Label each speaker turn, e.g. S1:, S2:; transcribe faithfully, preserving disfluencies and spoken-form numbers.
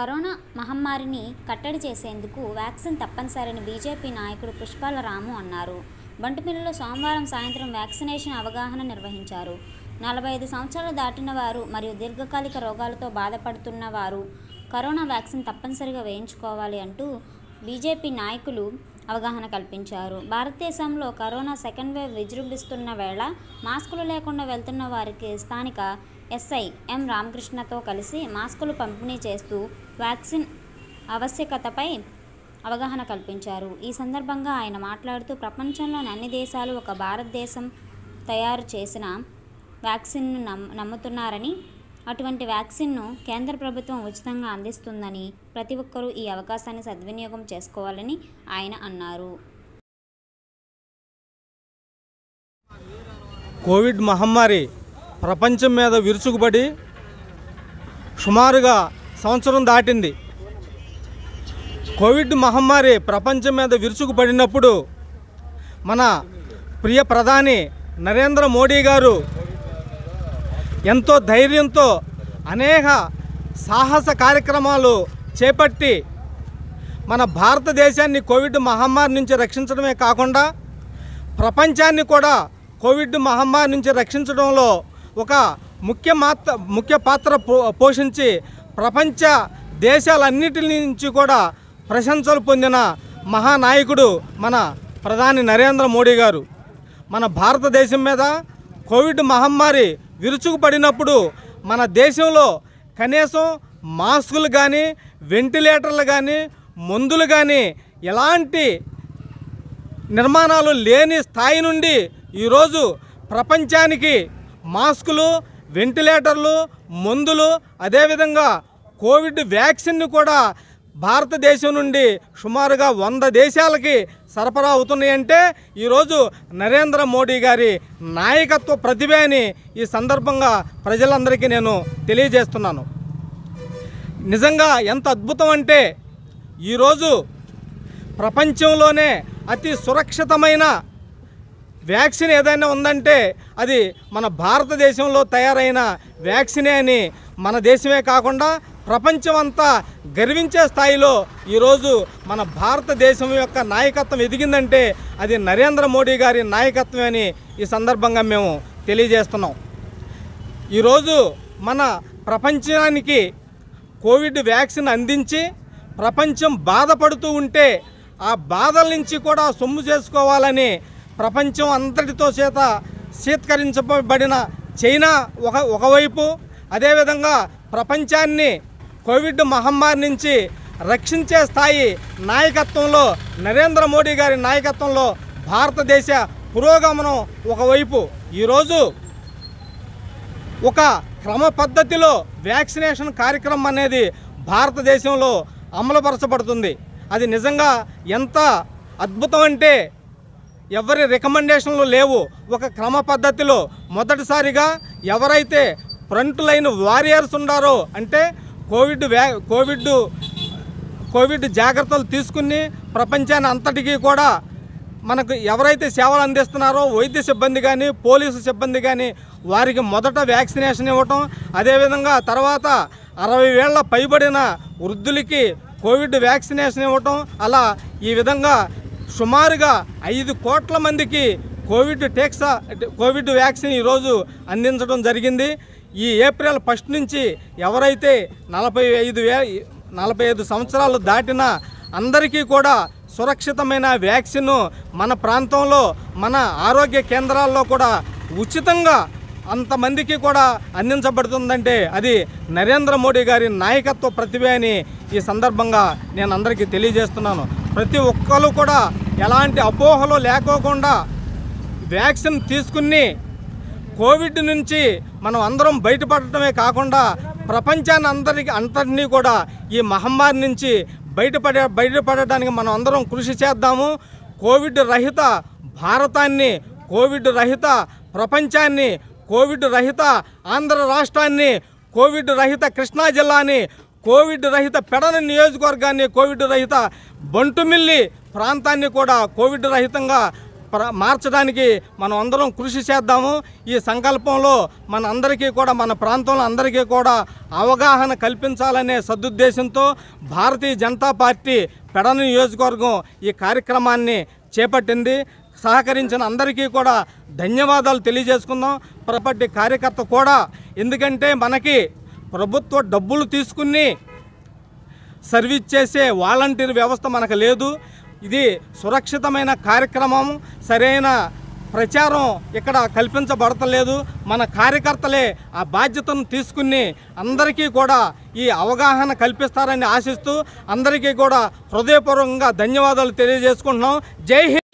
S1: Corona మహమ్మారిని కట్టడి చేసేందుకు వ్యాక్సిన్ తప్పనిసరని బీజేపీ నాయకుడు పుష్పాల రాము అన్నారు. బంటుమిల్లిలో సోమవారం సాయంత్రం వ్యాక్సినేషన్ అవగాహన నిర్వహించారు. నలభై ఐదు సంవత్సరాలు దాటిన వారు మరియు దీర్ఘకాలిక రోగాలతో బాధపడుతున్న వారు కరోనా వ్యాక్సిన్ తప్పనిసరిగా వేయించుకోవాలి అంటూ బీజేపీ నాయకులు అవగాహన కల్పించారు. భారతదేశంలో కరోనా సెకండ్ వేవ్ విజృంభిస్తున్న వేళ మాస్కులు లేకుండా వెళ్తున్న వారికి స్థానిక ఎస్ఐ ఎం రామకృష్ణతో కలిసి మాస్కులు పంపిణీ చేస్తూ వ్యాక్సిన్ ఆవశ్యకతపై అవగాహన కల్పించారు. ఈ సందర్భంగా ఆయన మాట్లాడుతూ ప్రపంచంలోని అన్ని దేశాలు ఒక భారతదేశం తయారు చేసిన వ్యాక్సిన్ను నమ్ నమ్ముతున్నారని అటువంటి వ్యాక్సిన్ను కేంద్ర ప్రభుత్వం ఉచితంగా అందిస్తుందని ప్రతి ఒక్కరూ ఈ అవకాశాన్ని సద్వినియోగం చేసుకోవాలని ఆయన అన్నారు.
S2: కోవిడ్ మహమ్మారి ప్రపంచం మీద విరుచుకుపడి సుమారుగా సంవత్సరం దాటింది. కోవిడ్ మహమ్మారి ప్రపంచం మీద విరుచుకుపడినప్పుడు మన ప్రియ ప్రధాని నరేంద్ర మోడీ గారు ఎంతో ధైర్యంతో అనేక సాహస కార్యక్రమాలు చేపట్టి మన భారతదేశాన్ని కోవిడ్ మహమ్మారి నుంచి రక్షించడమే కాకుండా ప్రపంచాన్ని కూడా కోవిడ్ మహమ్మారి నుంచి రక్షించడంలో ఒక ముఖ్య మాత్ర ముఖ్య పాత్ర పోషించి ప్రపంచ దేశాలన్నిటి నుంచి కూడా ప్రశంసలు పొందిన మహానాయకుడు మన ప్రధాని నరేంద్ర మోడీ గారు. మన భారతదేశం మీద కోవిడ్ మహమ్మారి విరుచుకుపడినప్పుడు మన దేశంలో కనీసం మాస్కులు కానీ వెంటిలేటర్లు కానీ మందులు కానీ ఎలాంటి నిర్మాణాలు లేని స్థాయి నుండి ఈరోజు ప్రపంచానికి మాస్కులు, వెంటిలేటర్లు, మందులు, అదేవిధంగా కోవిడ్ వ్యాక్సిన్ను కూడా భారతదేశం నుండి సుమారుగా వంద దేశాలకి సరఫరా అవుతున్నాయంటే ఈరోజు నరేంద్ర మోడీ గారి నాయకత్వ ప్రతిభ అని ఈ సందర్భంగా ప్రజలందరికీ నేను తెలియజేస్తున్నాను. నిజంగా ఎంత అద్భుతం అంటే ఈరోజు ప్రపంచంలోనే అతి సురక్షితమైన వ్యాక్సిన్ ఏదైనా ఉందంటే అది మన భారతదేశంలో తయారైన వ్యాక్సినే అని మన దేశమే కాకుండా ప్రపంచం అంతా గర్వించే స్థాయిలో ఈరోజు మన భారతదేశం యొక్క నాయకత్వం ఎదిగిందంటే అది నరేంద్ర మోడీ గారి నాయకత్వం అని ఈ సందర్భంగా మేము తెలియజేస్తున్నాం. ఈరోజు మన ప్రపంచానికి కోవిడ్ వ్యాక్సిన్ అందించి ప్రపంచం బాధపడుతూ ఉంటే ఆ బాధల నుంచి కూడా సొమ్ము చేసుకోవాలని ప్రపంచం అంతటితో చేత శీతకరించబడిన చైనా ఒక ఒకవైపు, అదేవిధంగా ప్రపంచాన్ని కోవిడ్ మహమ్మారి నుంచి రక్షించే స్థాయి నాయకత్వంలో నరేంద్ర మోడీ గారి నాయకత్వంలో భారతదేశ పురోగమనం ఒకవైపు ఈరోజు ఒక క్రమ పద్ధతిలో వ్యాక్సినేషన్ కార్యక్రమం అనేది భారతదేశంలో అమలుపరచబడుతుంది. అది నిజంగా ఎంత అద్భుతం అంటే ఎవరి రికమెండేషన్లు లేవు. ఒక క్రమ పద్ధతిలో మొదటిసారిగా ఎవరైతే ఫ్రంట్ లైన్ వారియర్స్ ఉన్నారో అంటే కోవిడ్ వ్యా కోవిడ్ కోవిడ్ జాగ్రత్తలు తీసుకుని ప్రపంచాన్ని అంతటికీ కూడా మనకు ఎవరైతే సేవలు అందిస్తున్నారో వైద్య సిబ్బంది కానీ పోలీసు సిబ్బంది కానీ వారికి మొదట వ్యాక్సినేషన్ ఇవ్వటం, అదేవిధంగా తర్వాత అరవై ఏళ్ల పైబడిన వృద్ధులకి కోవిడ్ వ్యాక్సినేషన్ ఇవ్వటం, అలా ఈ విధంగా సుమారుగా ఐదు కోట్ల మందికి కోవిడ్ టీకా కోవిడ్ వ్యాక్సిన్ ఈరోజు అందించడం జరిగింది. ఈ ఏప్రిల్ ఫస్ట్ నుంచి ఎవరైతే నలభై ఐదు వే నలభై ఐదు సంవత్సరాలు దాటిన అందరికీ కూడా సురక్షితమైన వ్యాక్సిన్ మన ప్రాంతంలో మన ఆరోగ్య కేంద్రాల్లో కూడా ఉచితంగా అంతమందికి కూడా అందించబడుతుందంటే అది నరేంద్ర మోడీ గారి నాయకత్వ ప్రతిభ అని ఈ సందర్భంగా నేను అందరికీ తెలియజేస్తున్నాను. ప్రతి ఒక్కరు కూడా ఎలాంటి అపోహలు లేకోకుండా వ్యాక్సిన్ తీసుకుని కోవిడ్ నుంచి మనం అందరం బయటపడటమే కాకుండా ప్రపంచాన్ని అందరికి అంతటినీ కూడా ఈ మహమ్మారి నుంచి బయటపడే బయటపడటానికి మనం అందరం కృషి చేద్దాము. కోవిడ్ రహిత భారతాన్ని, కోవిడ్ రహిత ప్రపంచాన్ని, కోవిడ్ రహిత ఆంధ్ర రాష్ట్రాన్ని, కోవిడ్ రహిత కృష్ణా జిల్లాని, కోవిడ్ రహిత పెడన నియోజకవర్గాన్ని, కోవిడ్ రహిత బంటుమిల్లి ప్రాంతాన్ని కూడా కోవిడ్ రహితంగా ప్ర మార్చడానికి మనం అందరం కృషి చేద్దాము. ఈ సంకల్పంలో మన అందరికీ కూడా మన ప్రాంతంలో అందరికీ కూడా అవగాహన కల్పించాలనే సదుద్దేశంతో భారతీయ జనతా పార్టీ పెడ నియోజకవర్గం ఈ కార్యక్రమాన్ని చేపట్టింది. సహకరించిన అందరికీ కూడా ధన్యవాదాలు తెలియజేసుకుందాం. ప్రపట్టి కార్యకర్త కూడా, ఎందుకంటే మనకి ప్రభుత్వ డబ్బులు తీసుకుని సర్వీస్ చేసే వాలంటీర్ వ్యవస్థ మనకు లేదు. ఇది సురక్షితమైన కార్యక్రమం, సరైన ప్రచారం ఇక్కడ కల్పించబడతలేదు. మన కార్యకర్తలే ఆ బాధ్యతను తీసుకుని అందరికీ కూడా ఈ అవగాహన కల్పిస్తారని ఆశిస్తూ అందరికీ కూడా హృదయపూర్వకంగా ధన్యవాదాలు తెలియజేసుకుంటున్నాం. జై హింద్.